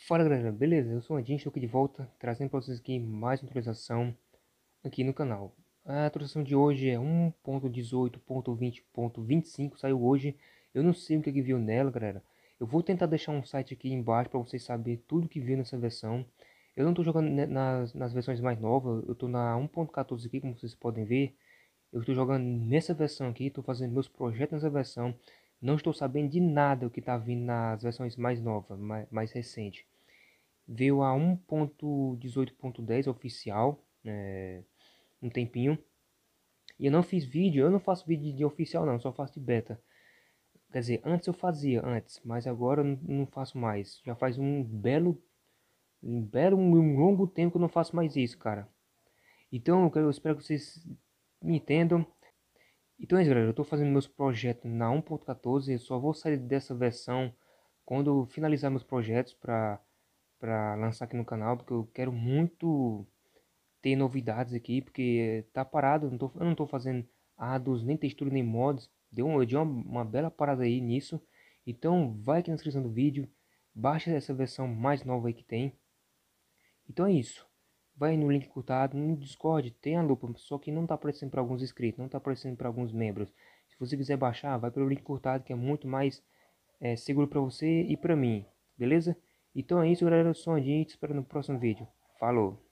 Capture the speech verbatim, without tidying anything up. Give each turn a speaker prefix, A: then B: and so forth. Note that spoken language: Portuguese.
A: Fala galera, beleza? Eu sou o Adin, estou aqui de volta, trazendo para vocês aqui mais uma atualização aqui no canal. A atualização de hoje é um ponto dezoito ponto vinte ponto vinte e cinco, saiu hoje. Eu não sei o que, é que viu nela, galera. Eu vou tentar deixar um site aqui embaixo para vocês saberem tudo que viu nessa versão. Eu não estou jogando nas, nas versões mais novas, eu estou na um ponto quatorze aqui, como vocês podem ver. Eu estou jogando nessa versão aqui, estou fazendo meus projetos nessa versão. Não estou sabendo de nada o que está vindo nas versões mais novas, mais, mais recentes. Veio a um ponto dezoito ponto dez oficial, é, um tempinho. E eu não fiz vídeo, eu não faço vídeo de oficial não, só faço de beta. Quer dizer, antes eu fazia, antes, mas agora eu não faço mais. Já faz um belo, um belo, um longo tempo que eu não faço mais isso, cara. Então eu, quero, eu espero que vocês me entendam. Então é isso, galera, eu tô fazendo meus projetos na um ponto quatorze, eu só vou sair dessa versão quando eu finalizar meus projetos para para lançar aqui no canal, porque eu quero muito ter novidades aqui, porque tá parado, eu não tô, eu não tô fazendo ados, nem textura, nem mods. Deu um, eu dei uma, uma bela parada aí nisso. Então vai aqui na descrição do vídeo, baixa essa versão mais nova aí que tem. Então é isso. Vai no link cortado, no Discord tem a lupa, só que não tá aparecendo para alguns inscritos, não tá aparecendo para alguns membros. Se você quiser baixar, vai pelo link cortado, que é muito mais é, seguro para você e para mim, beleza? Então é isso, galera, eu sou o Andinho, te espero no próximo vídeo. Falou!